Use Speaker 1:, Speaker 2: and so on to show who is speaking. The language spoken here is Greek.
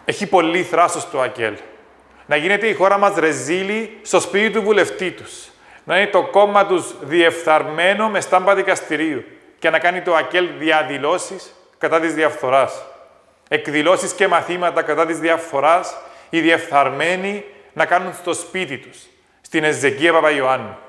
Speaker 1: Έχει πολύ θράσος το ΑΚΕΛ. Να γίνεται η χώρα μας ρεζίλη στο σπίτι του βουλευτή τους. Να είναι το κόμμα τους διεφθαρμένο με στάμπα δικαστηρίου και να κάνει το ΑΚΕΛ διαδηλώσεις κατά της διαφθοράς. Εκδηλώσεις και μαθήματα κατά της διαφθοράς, οι διεφθαρμένοι να κάνουν στο σπίτι τους, στην Εζεκία Παπαϊωάννου.